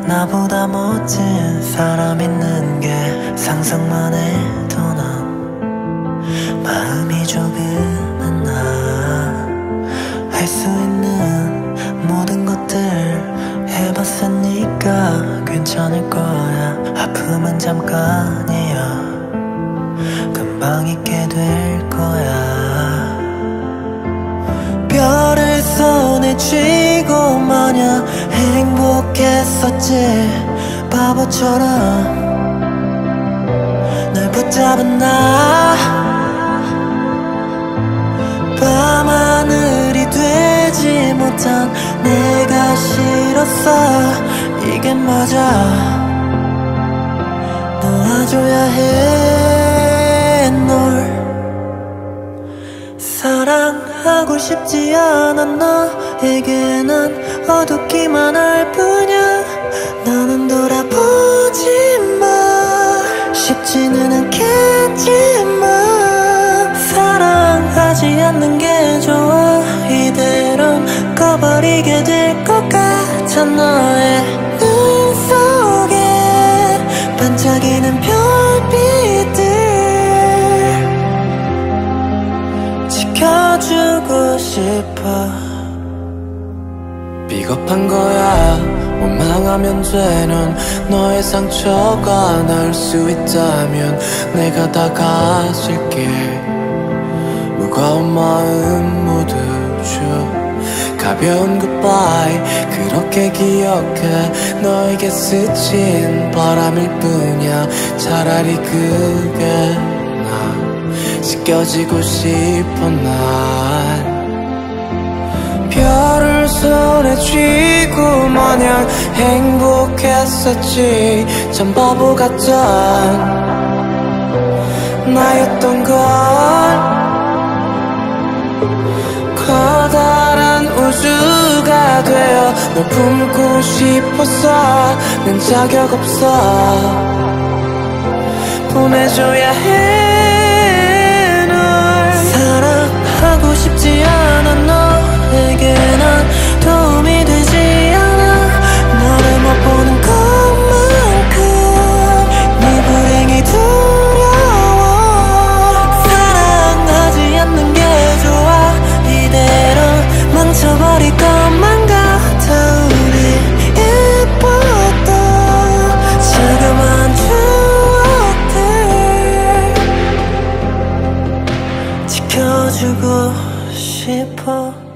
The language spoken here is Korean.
나보다 멋진 사람 있는 게 상상만 해도 난 마음이 조금은 나 할 수 있는 모든 것들 해봤으니까 괜찮을 거야. 아픔은 잠깐이야. 금방 잊게 될 거야. 별을 손에 쥐고 마냥 행복했었지. 바보처럼 날 붙잡은 나 밤하늘이 되지 못한 내가 싫었어. 이게 맞아. 놓아줘야 해. 널 사랑하고 싶지 않아. 너에게 난 어둡기만 할 뿐이야. 나는 돌아보지마. 쉽지는 않겠지만 사랑하지 않는 게 좋아. 이대로 꺼버리게 될 것 같아. 너의 눈 속에 반짝이는 별빛들 지켜주고 싶어. 비겁한 거야. 원망하면 되는 너의 상처가 날 수 있다면 내가 다 가질게. 무거운 마음 모두 줘. 가벼운 goodbye 그렇게 기억해. 너에게 스친 바람일 뿐이야. 차라리 그게 나 씻겨지고 싶어. 난 별을 손에 쥐고 마냥 행복했었지. 참 바보 같던 나였던 걸. 커다란 우주가 되어 널 품고 싶었어. 난 자격 없어. 보내줘야 해. 널 사랑하고 싶지 않아. 너에게 난 도움이 되지 않아. 너를 못 보는 것만큼 네 불행이 두려워. 사랑하지 않는 게 좋아. 이대로 망쳐버릴 것만 같아. 우리 예뻤던 자그마한 추억들 지켜주고 싶어.